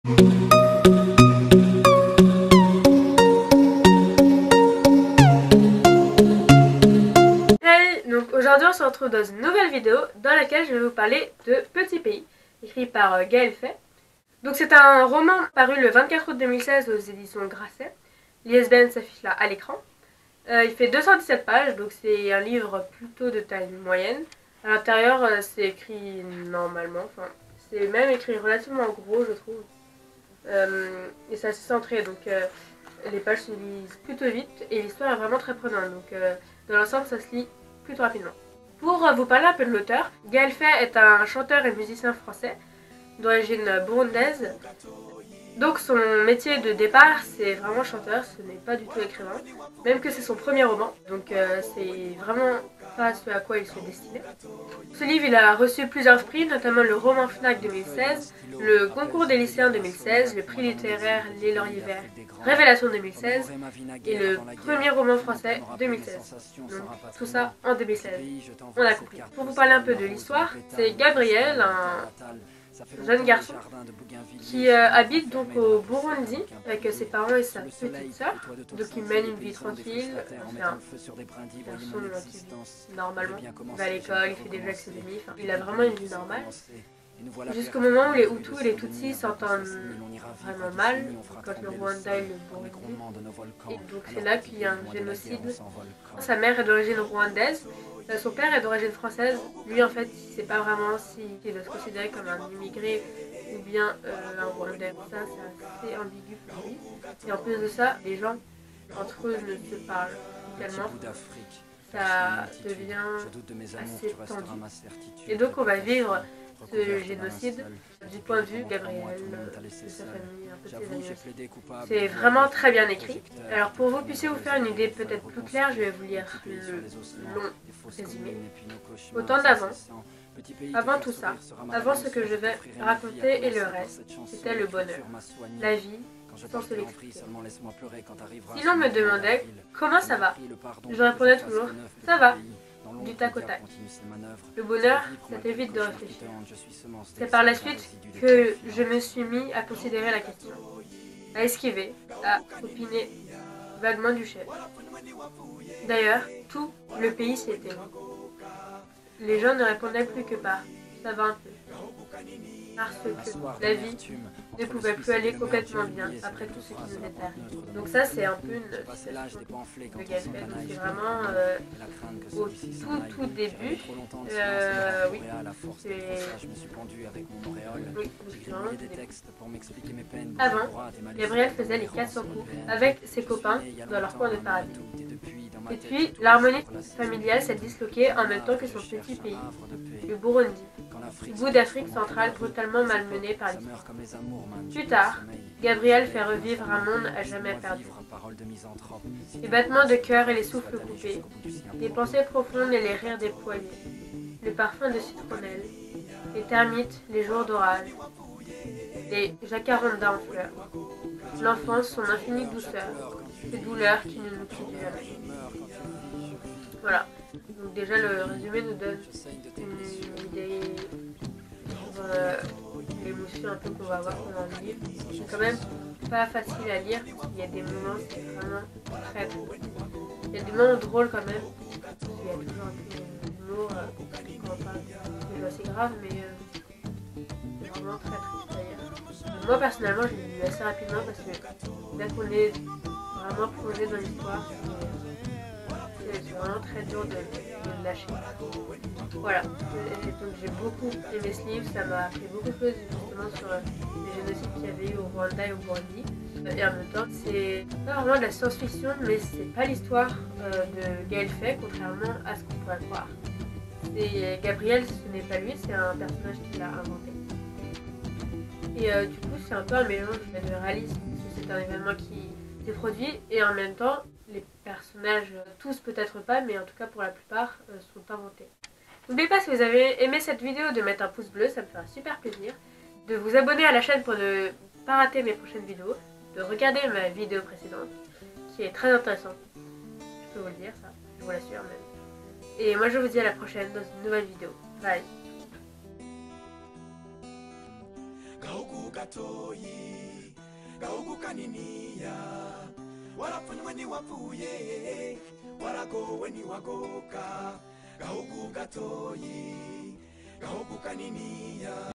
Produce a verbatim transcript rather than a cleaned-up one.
Hey, donc aujourd'hui on se retrouve dans une nouvelle vidéo dans laquelle je vais vous parler de Petit Pays, écrit par euh, Gaël Faye. Donc c'est un roman paru le vingt-quatre août deux mille seize aux éditions Grasset. L'I S B N s'affiche là à l'écran. Euh, il fait deux cent dix-sept pages, donc c'est un livre plutôt de taille moyenne. À l'intérieur euh, c'est écrit normalement, enfin c'est même écrit relativement gros je trouve. Euh, et c'est assez centré, donc euh, les pages se lisent plutôt vite et l'histoire est vraiment très prenante. Donc euh, dans l'ensemble ça se lit plutôt rapidement. Pour euh, vous parler un peu de l'auteur, Gaël Faye est un chanteur et musicien français d'origine burundaise. Donc son métier de départ c'est vraiment chanteur, ce n'est pas du tout écrivain, même que c'est son premier roman, donc euh, c'est vraiment pas ce à quoi il se destinait. Ce livre il a reçu plusieurs prix, notamment le Roman Fnac deux mille seize, le Concours des lycéens deux mille seize, le prix littéraire Les Lauriers Verts Révélation deux mille seize et le premier roman français deux mille seize. Donc tout ça en deux mille seize. On a compris. Pour vous parler un peu de l'histoire, c'est Gabriel, un jeune garçon qui euh, habite donc au Burundi avec ses parents et sa petite sœur. Donc il mène une vie tranquille, c'est un garçon qui vit normalement, il va à l'école, il fait des jeux avec ses amis, enfin, il a vraiment une vie normale. Jusqu'au moment où les Hutus et les Tutsis s'entendent vraiment mal, quand le Rwanda et le Burundi. Et donc c'est là qu'il y a un génocide. Sa mère est d'origine rwandaise, son père est d'origine française. Lui en fait il ne sait pas vraiment s'il doit se considérer comme un immigré ou bien euh, un Rwandais. Ça c'est assez ambigu pour lui. Et en plus de ça, les gens entre eux ne se parlent tellement. Ça devient assez tendu. Et donc on va vivre ce génocide du point de vue de Gabriel, de sa famille, un peu de ses amis aussi. C'est vraiment très bien écrit. Alors pour que vous puissiez vous faire une idée peut-être plus claire, je vais vous lire le long résumé. Au temps d'avant, avant tout ça, avant ce que je vais raconter et le reste, c'était le bonheur, la vie, sans se l'expliquer. Si l'on me demandait comment ça va, je répondais toujours ça va, du tac au tac. Le bonheur, ça t'évite de réfléchir. C'est par la suite que je me suis mis à considérer la question, à esquiver, à opiner vaguement du chef. D'ailleurs, tout le pays s'y était mis. Les gens ne répondaient plus que par ça va un peu. Parce que la vie ne pouvait plus aller complètement bien après tout ce qui nous était arrivé. Donc ça c'est un peu une citation de Gaël Faye. C'est vraiment euh, au tout tout début. Euh, oui, c'est... Oui, avant, Gabriel faisait les quatre cents coups avec ses copains dans leur coin de paradis. Et puis, l'harmonie familiale s'est disloquée en même temps que son petit pays, le Burundi, bout d'Afrique centrale brutalement malmené par l'histoire. Plus tard, Gabriel fait revivre un monde à jamais perdu. Les battements de cœur et les souffles coupés, les pensées profondes et les rires déployés, le parfum de citronnelle, les termites, les jours d'orage, les jacarandas en fleurs, l'enfance, son infinie douceur, ces douleurs qui ne nous quittent jamais. Voilà, donc déjà le résumé nous donne une idée sur euh, l'émotion un peu qu'on va avoir pendant le livre. C'est quand même pas facile à lire, il y a des moments c'est vraiment très drôle. Il y a des moments drôles quand même, il y a toujours un peu d'humour euh, quand on parle de choses assez graves, mais euh, c'est vraiment très triste à lire. Moi personnellement je l'ai lu assez rapidement parce que dès qu'on est vraiment plongé dans l'histoire, c'est vraiment très dur de, de le lâcher. Voilà, donc j'ai beaucoup aimé ce livre, ça m'a fait beaucoup de choses justement sur les génocides qu'il y avait eu au Rwanda et au Burundi. Et en même temps, c'est pas vraiment de la science-fiction, mais c'est pas l'histoire euh, de Gaël Faye, contrairement à ce qu'on pourrait croire. C'est Gabriel, ce n'est pas lui, c'est un personnage qu'il a inventé. Et euh, du coup, c'est un peu un mélange de réalisme, parce que c'est un événement qui s'est produit, et en même temps, les personnages, tous peut-être pas, mais en tout cas pour la plupart, euh, sont inventés. N'oubliez pas, si vous avez aimé cette vidéo, de mettre un pouce bleu, ça me fera super plaisir. De vous abonner à la chaîne pour ne pas rater mes prochaines vidéos. De regarder ma vidéo précédente, qui est très intéressante. Je peux vous le dire, ça, je vous l'assure même. Et moi je vous dis à la prochaine dans une nouvelle vidéo. Bye. gahugu gatoyi gahugu kaniniya warapfunywe ntiwapfuye waragowe ntiwagoka gahugu gatoyi gahugu kaniniya